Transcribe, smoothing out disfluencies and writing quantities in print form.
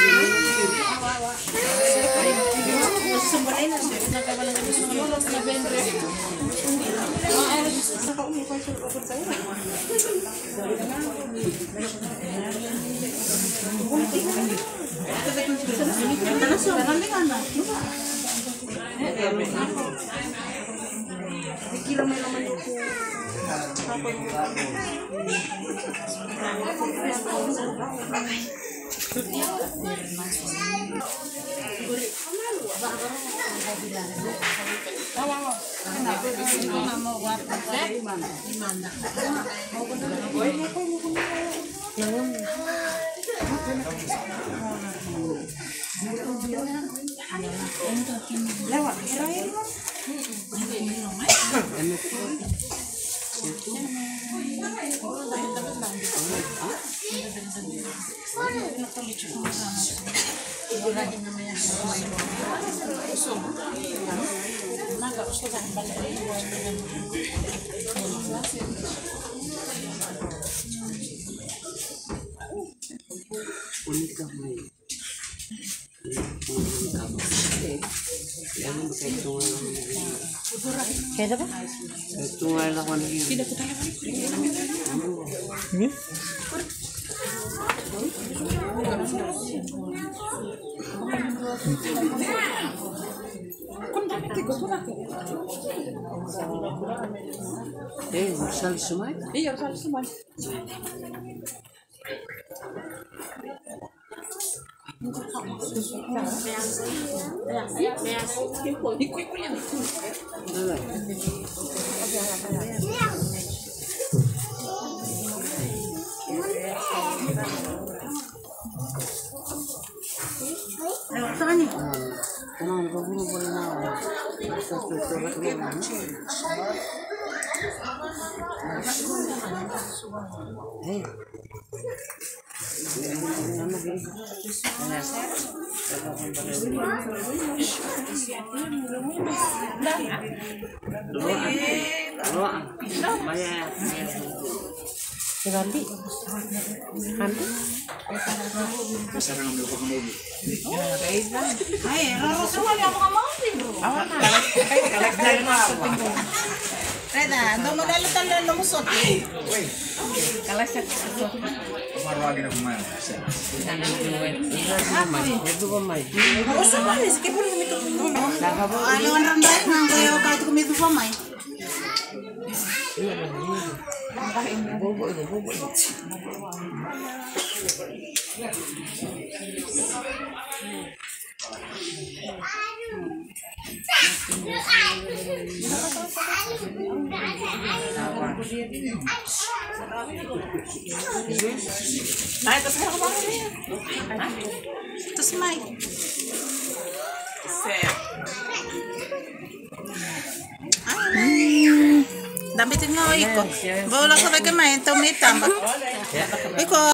Kaya ba? Tungal na ko naging. Tidak ko talaga. Sal semai? Iya, sal semai. Ganti. Bisa ngambil ke mobil. Reda, ando mo dalo tan lumusot. Kemarin lagi nak main. Itu pemai. Usa pa ni sige puro kumito. Ano ang randay nang kayo kahit kumito pa may. Ay, tapos mo ba niya? Tapos may. Damit nga ikot. Bawala sa bagay may tao may tamba. Ikot.